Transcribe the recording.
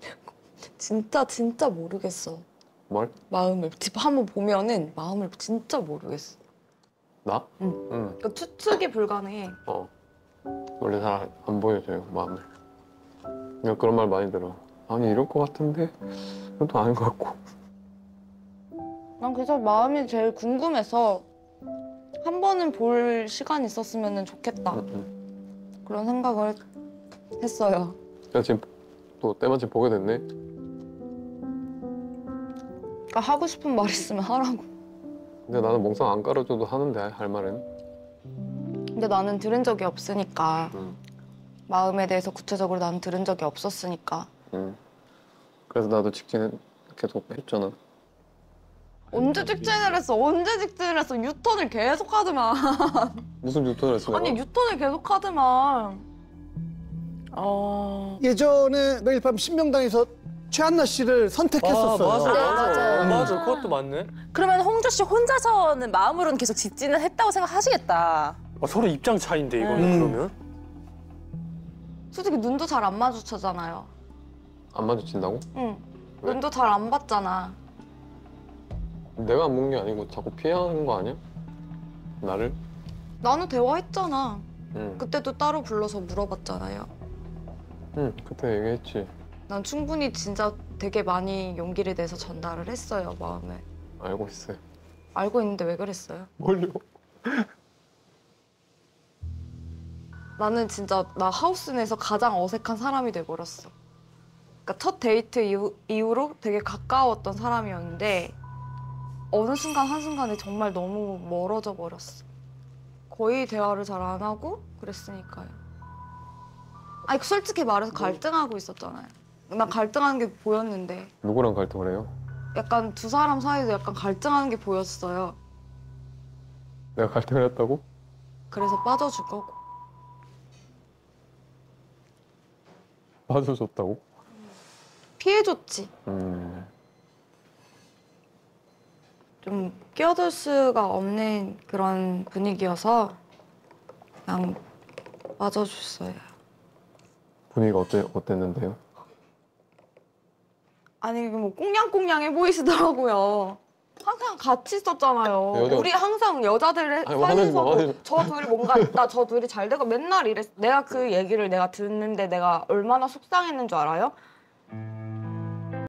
진짜 모르겠어. 뭘? 마음을 한번 보면은 마음을 진짜 모르겠어. 나? 응. 그러니까 추측이 불가능해. 원래 잘 안 보여줘요, 마음을. 그냥 그런 말 많이 들어. 아니, 이럴 것 같은데? 그것도 아닌 것 같고. 난 그래서 마음이 제일 궁금해서 한 번은 볼 시간이 있었으면 좋겠다. 그런 생각을 했어요. 야, 지금 또 때마침 보게 됐네? 그러니까 하고 싶은 말 있으면 하라고. 근데 나는 몽상 안 깔아줘도 하는데, 할 말은. 근데 나는 들은 적이 없으니까. 응. 마음에 대해서 구체적으로 나는 들은 적이 없었으니까. 그래서 나도 직진은 계속 했잖아. 언제 직진을 했어? 언제 직진을 했어? 유턴을 계속 하더만. 무슨 유턴을 했어, 내가? 아니 유턴을 계속 하더만. 예전에 매일 밤 신명당에서 최한나 씨를 선택했었어요. 맞아. 네, 맞아요. 맞아, 그것도 맞네. 그러면 홍조 씨 혼자서는 마음으로는 계속 직진을 했다고 생각하시겠다. 서로 입장 차이인데, 이거는 그러면? 솔직히 눈도 잘 안 마주쳐잖아요. 안 마주친다고? 응. 왜? 눈도 잘 안 봤잖아. 내가 안 본 게 아니고 자꾸 피하는 거 아니야? 나를? 나는 대화했잖아. 응. 그때도 따로 불러서 물어봤잖아요. 응, 그때 얘기했지. 난 충분히 진짜 되게 많이 용기를 내서 전달을 했어요, 마음을. 알고 있어요. 알고 있는데 왜 그랬어요? 뭘요? 나는 진짜 나 하우스 내에서 가장 어색한 사람이 돼버렸어. 그러니까 첫 데이트 이후로 되게 가까웠던 사람이었는데 어느 순간 한순간에 정말 너무 멀어져 버렸어. 거의 대화를 잘 안 하고 그랬으니까요. 아니 솔직히 말해서 갈등하고 있었잖아요. 난 갈등하는 게 보였는데 누구랑 갈등을 해요? 약간 두 사람 사이도 약간 갈등하는 게 보였어요. 내가 갈등을 했다고? 그래서 빠져줄 거고. 봐줘줬다고? 피해줬지. 좀 끼어들 수가 없는 그런 분위기여서 그냥 빠져줬어요. 분위기가 어땠는데요? 아니 뭐 꽁냥꽁냥해 보이시더라고요. 항상 같이 있었잖아요. 여자- 우리 항상 여자들 아니, 화내지 마, 화내지 사이에서도 저 둘이 뭔가 있다, 저 둘이 잘 되고 맨날 이랬어. 내가 그 얘기를 내가 듣는데 내가 얼마나 속상했는 줄 알아요?